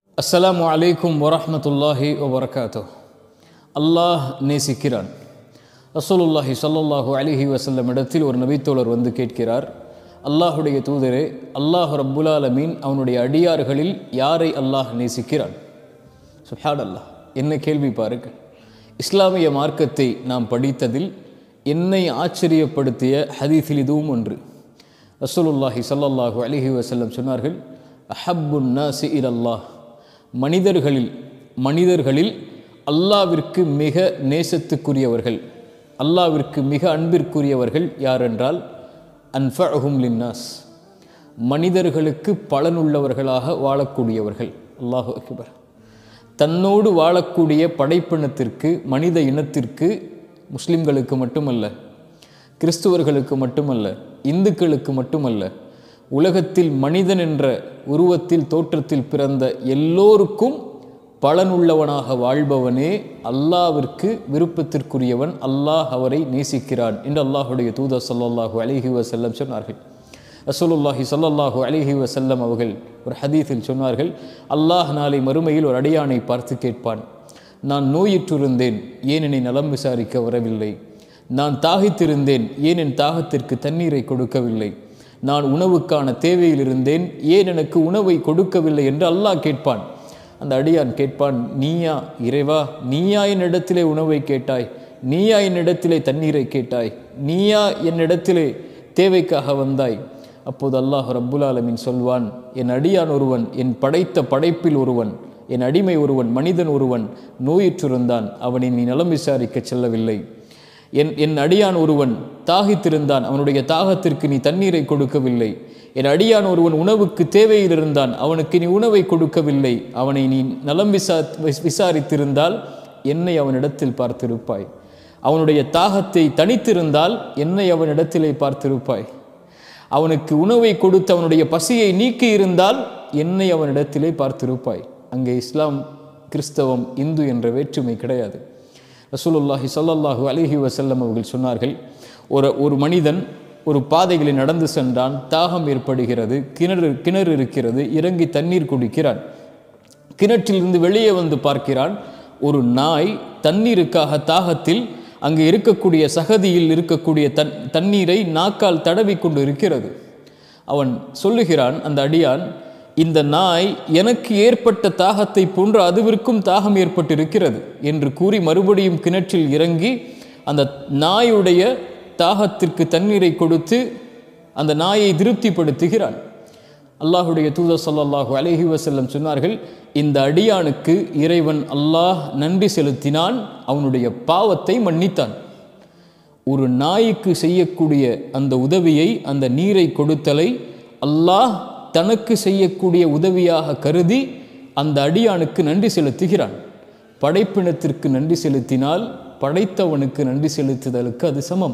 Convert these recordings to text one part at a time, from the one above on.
அஸ்ஸலாமு அலைக்கும் வரஹ்மத்துல்லாஹி வபரகாத்துஹ். அல்லாஹ் நேசிக்கிறான். ரசூலுல்லாஹி ஸல்லல்லாஹு அலைஹி வஸல்லம் இடத்தில் ஒரு நபித்தோழர் வந்து கேட்கிறார், அல்லாஹுடைய தூதரே, அல்லாஹ் ரப்புல் ஆலமீன் அவனுடைய அடியார்களில் யாரை அல்லாஹ் நேசிக்கிறான்? சுப்ஹானல்லாஹ், என்ன கேள்வி பாருங்கள். இஸ்லாமிய மார்க்கத்தை நாம் படித்ததில் என்னை ஆச்சரியப்படுத்திய ஹதீஸில் இதுவும் ஒன்று. ரசூலுல்லாஹி ஸல்லல்லாஹு அலைஹி வஸல்லம் சொன்னார்கள், அஹப்புன் நாஸி இலல்லாஹ், மனிதர்களில் அல்லாவிற்கு மிக நேசத்துக்குரியவர்கள், அல்லாவிற்கு மிக அன்பிற்குரியவர்கள் யாரென்றால் அன்ஃபஅஹும் லின்னாஸ், மனிதர்களுக்கு பலனுள்ளவர்களாக வாழக்கூடியவர்கள். அல்லாஹு அக்பர். தன்னோடு வாழக்கூடிய படைப்பினத்திற்கு, மனித இனத்திற்கு, முஸ்லிம்களுக்கு மட்டுமல்ல, கிறிஸ்துவர்களுக்கு மட்டுமல்ல, இந்துக்களுக்கு மட்டுமல்ல, உலகத்தில் மனிதன் என்ற உருவத்தில் தோற்றத்தில் பிறந்த எல்லோருக்கும் பலனுள்ளவனாக வாழ்பவனே அல்லாவிற்கு விருப்பத்திற்குரியவன், அல்லாஹ் அவரை நேசிக்கிறான் என்று அல்லாஹுடைய தூதர் ஸல்லல்லாஹு அலைஹி வஸல்லம் சொன்னார்கள். ரசூலுல்லாஹி ஸல்லல்லாஹு அலைஹி வஸல்லம் அவர்கள் ஒரு ஹதீஸில் சொன்னார்கள், அல்லாஹ் நாளை மறுமையில் ஒரு அடியானை பார்த்து கேட்பான், நான் நோயுற்றிருந்தேன், ஏன் என்னை நலம் விசாரிக்க வரவில்லை? நான் தாகித்திருந்தேன், ஏன் என் தாகத்திற்கு தண்ணீரை கொடுக்கவில்லை? நான் உணவுக்கான தேவையில் இருந்தேன், ஏன் எனக்கு உணவை கொடுக்கவில்லை என்று அல்லாஹ் கேட்பான். அந்த அடியான் கேட்பான், நீயா இறைவா, நீயா என்னிடத்திலே உணவை கேட்டாய்? நீயா என்னிடத்திலே தண்ணீரை கேட்டாய்? நீயா என்னிடத்திலே தேவைக்காக வந்தாய்? அப்போது அல்லாஹ் ரப்புல் ஆலமீன் சொல்வான், என் அடியான் ஒருவன், என் படைத்த படைப்பில் ஒருவன், என் அடிமை ஒருவன், மனிதன் ஒருவன் நோயுற்றிருந்தான், அவனை நீ நலம் விசாரிக்க செல்லவில்லை. என் அடியான் ஒருவன் தாகித்திருந்தான், அவனுடைய தாகத்திற்கு நீ தண்ணீரை கொடுக்கவில்லை. என் அடியான் ஒருவன் உணவுக்கு தேவையில் இருந்தான், அவனுக்கு நீ உணவை கொடுக்கவில்லை. அவனை நீ நலம் விசாரித்திருந்தால் என்னை அவனிடத்தில் பார்த்திருப்பாய். அவனுடைய தாகத்தை தணித்திருந்தால் என்னை அவனிடத்திலே பார்த்திருப்பாய். அவனுக்கு உணவை கொடுத்து அவனுடைய பசியை நீக்கி இருந்தால் என்னை அவனிடத்திலே பார்த்திருப்பாய். அங்கே இஸ்லாம், கிறிஸ்தவம், இந்து என்ற வேற்றுமை கிடையாது. ரசூலுல்லாஹி ஸல்லல்லாஹு அலைஹி வஸல்லம் அவர்கள் சொன்னார்கள், ஒரு மனிதன் ஒரு பாதைகளில் நடந்து சென்றான், தாகம் ஏற்படுகிறது, கிணறு இருக்கிறது, இறங்கி தண்ணீர் குடிக்கிறான். கிணற்றிலிருந்து வெளியே வந்து பார்க்கிறான், ஒரு நாய் தண்ணீருக்காக தாகத்தில் அங்கே இருக்கக்கூடிய சகதியில் இருக்கக்கூடிய தண்ணீரை நாக்கால் தடவி கொண்டு இருக்கிறது. அவன் சொல்லுகிறான், அந்த அடியான், இந்த நாய் எனக்கு ஏற்பட்ட தாகத்தை போன்று அதுவிற்கும் தாகம் ஏற்பட்டிருக்கிறது என்று கூறி மறுபடியும் கிணற்றில் இறங்கி அந்த நாயுடைய தாகத்திற்கு தண்ணீரை கொடுத்து அந்த நாயை திருப்திப்படுத்துகிறான். அல்லாஹுடைய தூதர் ஸல்லல்லாஹு அலைஹி வஸல்லம் சொன்னார்கள், இந்த அடியானுக்கு இறைவன் அல்லாஹ் நன்றி செலுத்தினான், அவனுடைய பாவத்தை மன்னித்தான். ஒரு நாய்க்கு செய்யக்கூடிய அந்த உதவியை, அந்த நீரை கொடுத்தலை அல்லாஹ் தனக்கு செய்யக்கூடிய உதவியாக கருதி அந்த அடியானுக்கு நன்றி செலுத்துகிறான். படைப்பினத்திற்கு நன்றி செலுத்தினால் படைத்தவனுக்கு நன்றி செலுத்துதலுக்கு அது சமம்.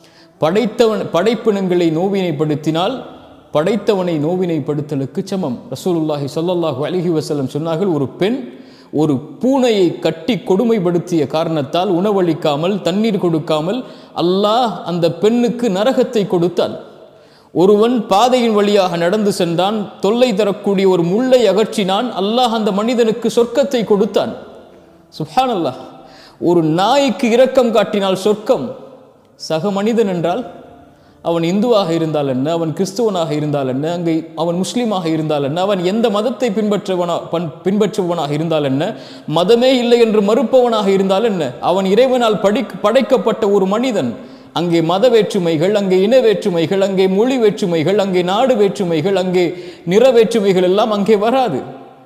படைப்பினங்களை நோவினைப்படுத்தினால் படைத்தவனை நோவினைப்படுத்தலுக்கு சமம். ரசூலுல்லாஹி ஸல்லல்லாஹு அலைஹி வஸல்லம் சொன்னார்கள், ஒரு பெண் ஒரு பூனையை கட்டி கொடுமைப்படுத்திய காரணத்தால் உணவளிக்காமல் தண்ணீர் கொடுக்காமல் அல்லாஹ் அந்த பெண்ணுக்கு நரகத்தை கொடுத்தான். ஒருவன் பாதையின் வழியாக நடந்து சென்றான், தொல்லை தரக்கூடிய ஒரு முள்ளை அகற்றினான், அல்லாஹ் அந்த மனிதனுக்கு சொர்க்கத்தை கொடுத்தான். சுப்ஹானல்லாஹ். ஒரு நாய்க்கு இரக்கம் காட்டினால் சொர்க்கம். சக மனிதன் என்றால் அவன் இந்துவாக இருந்தால் என்ன, அவன் கிறிஸ்துவனாக இருந்தால் என்ன, அங்கே அவன் முஸ்லீமாக இருந்தால் என்ன, அவன் எந்த மதத்தை பின்பற்றுபவனாக இருந்தால் என்ன, மதமே இல்லை என்று மறுப்பவனாக இருந்தால் என்ன, அவன் இறைவனால் படைக்கப்பட்ட ஒரு மனிதன். அங்கே மத வேற்றுமைகள், அங்கே இன வேற்றுமைகள், அங்கே மொழி வேற்றுமைகள், அங்கே நாடு வேற்றுமைகள், அங்கே நிற வேற்றுமைகள் எல்லாம் அங்கே வராது.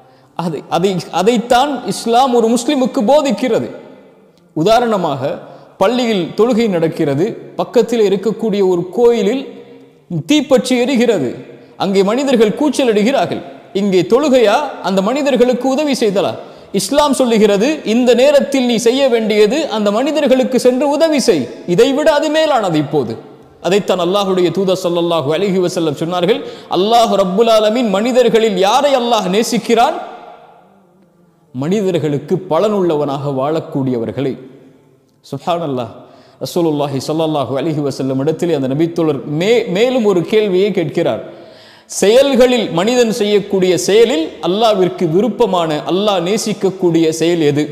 அதைத்தான் இஸ்லாம் ஒரு முஸ்லிமுக்கு போதிக்கிறது. உதாரணமாக, பள்ளியில் தொழுகை நடக்கிறது, பக்கத்தில் இருக்கக்கூடிய ஒரு கோயிலில் தீப்பற்றி எரிகிறது, அங்கே மனிதர்கள் கூச்சல் அடிக்கிறார்கள். இங்கே தொழுகையா, அந்த மனிதர்களுக்கு உதவி செய்தலா? இஸ்லாம் சொல்லுகிறது, இந்த நேரத்தில் நீ செய்ய வேண்டியது அந்த மனிதர்களுக்கு சென்று உதவி செய், இதைவிட அது மேலானது. இப்போது அதைத்தான் அல்லாஹுடைய தூதர் ஸல்லல்லாஹு அலைஹி வஸல்லம் சொன்னார்கள், அல்லாஹ் ரப்புல் ஆலமீன் மனிதர்களில் யாரை அல்லாஹ் நேசிக்கிறான்? மனிதர்களுக்கு பலனுள்ளவனாக வாழக்கூடியவர்களை. சுப்ஹானல்லாஹ். ரசூலுல்லாஹி ஸல்லல்லாஹு அலைஹி வஸல்லம் இடத்திலே அந்த நபித்தோழர் மேலும் ஒரு கேள்வியை கேட்கிறார். செயல்களில் மனிதன் செய்யக்கூடிய செயலில் அல்லாஹ்விற்கு விருப்பமான, அல்லாஹ் நேசிக்கக்கூடிய செயல் எது?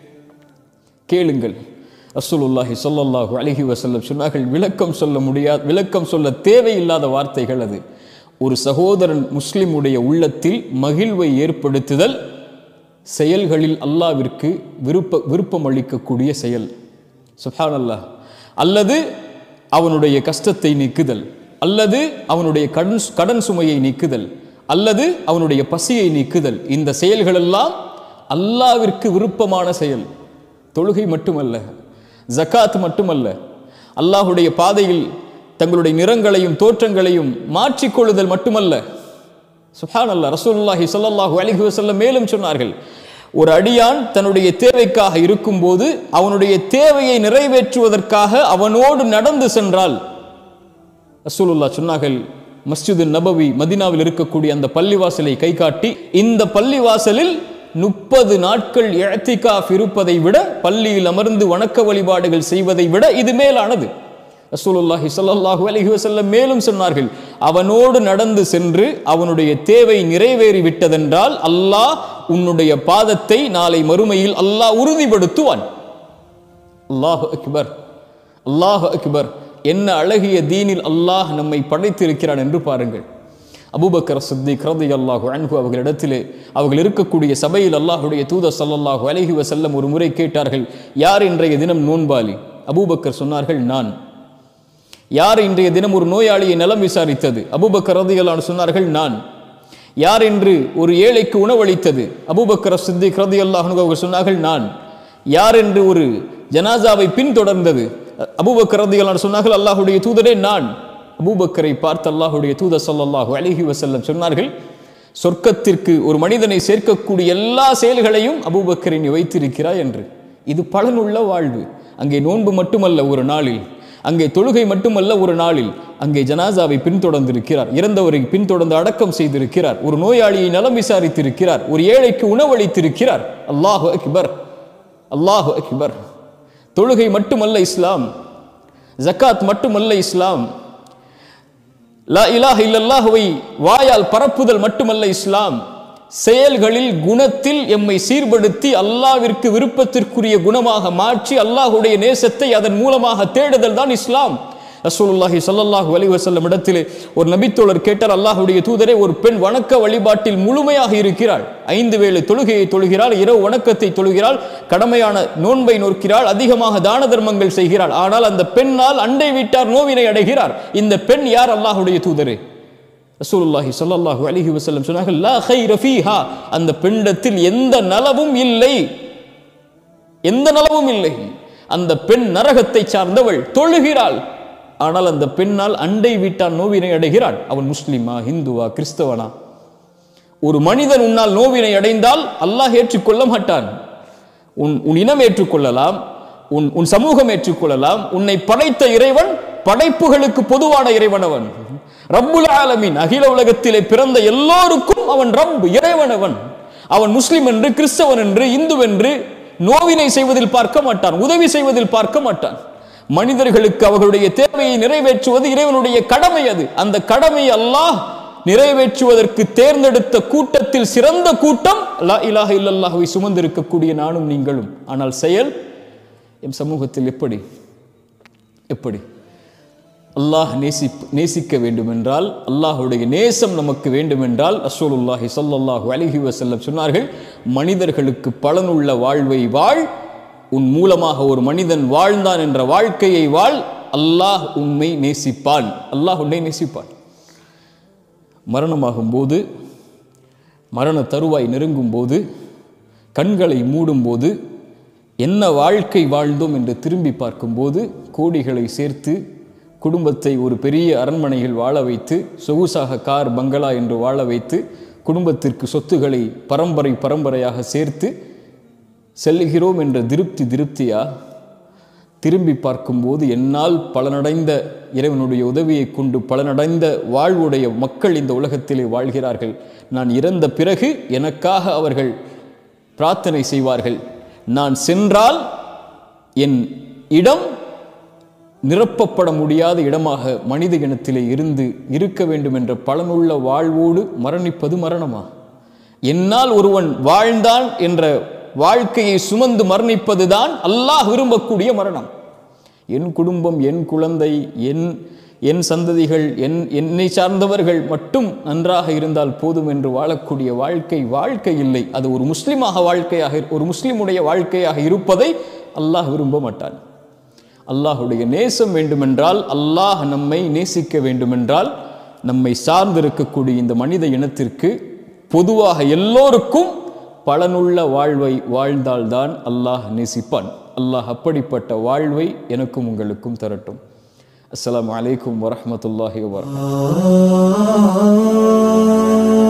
கேளுங்கள். ரசூலுல்லாஹி ஸல்லல்லாஹு அலைஹி வஸல்லம் சொன்னார்கள், விளக்கம் சொல்ல தேவையில்லாத வார்த்தைகள் அது. ஒரு சகோதரன் முஸ்லிமுடைய உள்ளத்தில் மகிழ்வை ஏற்படுத்துதல் செயல்களில் அல்லாஹ்விற்கு விருப்பம் அளிக்கக்கூடிய செயல். சுப்ஹானல்லாஹ். அல்லது அவனுடைய கஷ்டத்தை நீக்குதல், அல்லது அவனுடைய கடன் சுமையை நீக்குதல், அல்லது அவனுடைய பசியை நீக்குதல். இந்த செயல்கள் எல்லாம் அல்லாஹ்விற்கு விருப்பமான செயல். தொழுகை மட்டுமல்ல, ஜகாத் மட்டுமல்ல, அல்லாஹுடைய பாதையில் தங்களுடைய நிறங்களையும் தோற்றங்களையும் மாற்றிக்கொள்ளுதல் மட்டுமல்ல. சுப்ஹானல்லாஹ். ரசூலுல்லாஹி ஸல்லல்லாஹு அலைஹி வஸல்லம் மேலும் சொன்னார்கள், ஒரு அடியான் தன்னுடைய தேவைக்காக இருக்கும்போது அவனுடைய தேவையை நிறைவேற்றுவதற்காக அவனோடு நடந்து சென்றால், ரசூலுல்லாஹ் சொன்னார்கள், மஸ்ஜிது நபவி மதீனாவில் இருக்கக்கூடிய அந்த பள்ளிவாசலை கை காட்டி, இந்த பள்ளிவாசலில் 30 நாட்கள் இஅ்திகாஃப் இருப்பதை விட, பள்ளியில் அமர்ந்து வணக்க வழிபாடுகள் செய்வதை விட இது மேலானது. ரசூலுல்லாஹி ஸல்லல்லாஹு அலைஹி வஸல்லம் மேலும் சொன்னார்கள், அவனோடு நடந்து சென்று அவனுடைய தேவை நிறைவேறி விட்டதென்றால் அல்லாஹ் உன்னுடைய பாதத்தை நாளை மறுமையில் அல்லாஹ் உறுதிப்படுத்துவான். அல்லாஹு அக்பர், அல்லாஹு அக்பர். என்ன அழகிய தீனில் அல்லாஹ் நம்மை படைத்திருக்கிறான் என்று பாருங்கள். அபூபக்கர் சித்திக் ரலியல்லாஹு அன்ஹு அவர்களிடத்திலே, அவர்கள் இருக்கக்கூடிய சபையில் அல்லாஹுடைய தூதர் ஸல்லல்லாஹு அலைஹி வஸல்லம் ஒரு முறை கேட்டார்கள், யார் இன்றைய தினம் நோன்பாளி? அபூபக்கர் சொன்னார்கள், நான். யார் இன்றைய தினம் ஒரு நோயாளியை நலம் விசாரித்தது? அபூபக்கர் ரலியல்லாஹு அன்ஹு சொன்னார்கள், நான். யார் என்று ஒரு ஏழைக்கு உணவளித்தது? அபூபக்கர் சித்திக் ரலியல்லாஹு அன்ஹு அவர்கள் சொன்னார்கள், நான். யார் என்று ஒரு ஜனாசாவை பின்தொடர்ந்தது? அபூபக்கர் ரலியல்லாஹு அன்ஹு சொன்னார்கள், அல்லாஹ்வுடைய தூதரே, நான். அபூபக்கரை பார்த்து அல்லாஹ்வுடைய தூதர் ஸல்லல்லாஹு அலைஹி வஸல்லம் சொன்னார்கள், சொர்க்கத்திற்கு ஒரு மனிதனை சேர்க்கக்கூடிய எல்லா செயல்களையும் அபூபக்கரை நீ வைத்திருக்கிறாய் என்று. இது பலனுள்ள வாழ்வு. அங்கே நோன்பு மட்டுமல்ல ஒரு நாளில், அங்கே தொழுகை மட்டுமல்ல ஒரு நாளில், அங்கே ஜனாசாவை பின்தொடர்ந்திருக்கிறார், இறந்தவரை பின்தொடர்ந்து அடக்கம் செய்திருக்கிறார், ஒரு நோயாளியை நலம் விசாரித்திருக்கிறார், ஒரு ஏழைக்கு உணவளித்திருக்கிறார். அல்லாஹு அக்பர், அல்லாஹு அக்பர். தொழுகை மட்டுமல்ல இஸ்லாம், ஜகாத் மட்டுமல்ல இஸ்லாம், லா இலாஹ இல்லல்லாஹுவை வாயால் பரப்புதல் மட்டுமல்ல இஸ்லாம், செயல்களில் குணத்தில் எம்மை சீர்படுத்தி அல்லாஹ்விற்கு விருப்பத்திற்குரிய குணமாக மாற்றி அல்லாஹ்வுடைய நேசத்தை அதன் மூலமாக தேடுதல் தான் இஸ்லாம். ரசூலுல்லாஹி ஸல்லல்லாஹு அலைஹி வஸல்லம் இடத்திலே ஒரு நபித்தோழர் கேட்டார், அல்லாஹ்வுடைய தூதரே, ஒரு பெண் வணக்க வழிபாட்டில் முழுமையாக இருக்கிறாள், 5 வேளை தொழுகையை தொழுகிறாள், இரவு வணக்கத்தை தொழுகிறாள், கடமையான நோன்பை நோக்கிறாள், அதிகமாக தான தர்மங்கள் செய்கிறாள். ஆனால் அந்த பெண்ணால் அண்டை வீட்டார் நோவினை அடைகிறார். இந்த பெண் யார்? அல்லாஹ்வுடைய தூதரே. ரசூலுல்லாஹி ஸல்லல்லாஹு அலைஹி வஸல்லம் சொன்னார்கள், லா கைர ஃபீஹா, அந்த பெண்ணிடத்தில் எந்த நலவும் இல்லை, எந்த நலவும் இல்லை. அந்த பெண் நரகத்தை சார்ந்தவள், தொழுகிறாள், ஆனால் அந்த பெண்ணால் அண்டை வீட்டான் நோவினை அடைகிறாள். அவன் முஸ்லிமா, இந்துவா, கிறிஸ்தவனா? ஒரு மனிதன் உன்னால் நோவினை அடைந்தால் அல்லாஹ் ஏற்றுக்கொள்ள மாட்டான். உன் இனம் ஏற்றுக்கொள்ளலாம், உன் சமூகம் ஏற்றுக்கொள்ளலாம். உன்னை படைத்த இறைவன் படைப்புகளுக்கு பொதுவான இறைவன். அவன் ரப்புல் ஆலமீன், அகில உலகத்திலே பிறந்த எல்லோருக்கும் அவன் ரப், இறைவனவன். அவன் முஸ்லிம் என்று, கிறிஸ்தவன் என்று, இந்து என்று நோவினை செய்வதில் பார்க்க மாட்டான், உதவி செய்வதில் பார்க்க மாட்டான். மனிதர்களுக்கு அவர்களுடைய தேவையை நிறைவேற்றுவது இறைவனுடைய கடமை. அது அந்த கடமையை அல்லாஹ் நிறைவேற்றுவதற்கு தேர்ந்தெடுத்த கூட்டத்தில் சிறந்த கூட்டம் லா இலாஹ இல்லல்லாஹுவை சுமந்திருக்கக்கூடிய நானும் நீங்களும். ஆனால் செயல் எம் சமூகத்தில் எப்படி எப்படி அல்லாஹ் நேசிக்க வேண்டும் என்றால், அல்லாஹுடைய நேசம் நமக்கு வேண்டும் என்றால், ரசூலுல்லாஹி ஸல்லல்லாஹு அலைஹி வஸல்லம் சொன்னார்கள், மனிதர்களுக்கு பலனுள்ள வாழ்வை வாழ், உன் மூலமாக ஒரு மனிதன் வாழ்ந்தான் என்ற வாழ்க்கையை வாழ், அல்லாஹ் உன்னை நேசிப்பான், அல்லாஹ் உன்னை நேசிப்பான். மரணமாகும் போது, மரண தருவாய் நெருங்கும் போது, கண்களை மூடும் போது, என்ன வாழ்க்கை வாழ்ந்தோம் என்று திரும்பி பார்க்கும்போது, கோடிகளை சேர்த்து குடும்பத்தை ஒரு பெரிய அரண்மனையில் வாழ வைத்து, சொகுசாக கார் பங்களா என்று வாழ வைத்து, குடும்பத்திற்கு சொத்துக்களை பரம்பரையாக சேர்த்து செல்லுகிறோம் என்ற திருப்தியா? திரும்பி பார்க்கும்போது என்னால் பலனடைந்த, இறைவனுடைய உதவியை கொண்டு பலனடைந்த வாழ்வுடைய மக்கள் இந்த உலகத்திலே வாழ்கிறார்கள். நான் இறந்த பிறகு எனக்காக அவர்கள் பிரார்த்தனை செய்வார்கள். நான் சென்றால் என் இடம் நிரப்பப்பட முடியாத இடமாக மனித இனத்திலே இருக்க வேண்டும் என்ற பலனுள்ள வாழ்வோடு மரணிப்பது மரணமா? என்னால் ஒருவன் வாழ்ந்தான் என்ற வாழ்க்கையை சுமந்து மரணிப்பதுதான் அல்லாஹ் விரும்பக்கூடிய மரணம். என் குடும்பம், என் குழந்தை, என் சந்ததிகள், என்னை சார்ந்தவர்கள் மட்டும் நன்றாக இருந்தால் போதும் என்று வாழக்கூடிய வாழ்க்கை இல்லை. அது ஒரு முஸ்லிமுடைய வாழ்க்கையாக இருப்பதை அல்லாஹ் விரும்ப மாட்டான். அல்லாஹுடைய நேசம் வேண்டுமென்றால், அல்லாஹ் நம்மை நேசிக்க வேண்டுமென்றால், நம்மை சார்ந்திருக்கக்கூடிய இந்த மனித இனத்திற்கு பொதுவாக எல்லோருக்கும் பலனுள்ள வாழ்வை வாழ்ந்தால்தான் அல்லாஹ் நேசிப்பான். அல்லாஹ் அப்படிப்பட்ட வாழ்வை எனக்கும் உங்களுக்கும் தரட்டும். அஸ்ஸலாமு அலைக்கும் வரஹ்மத்துல்லாஹி வபரகாத்துஹு.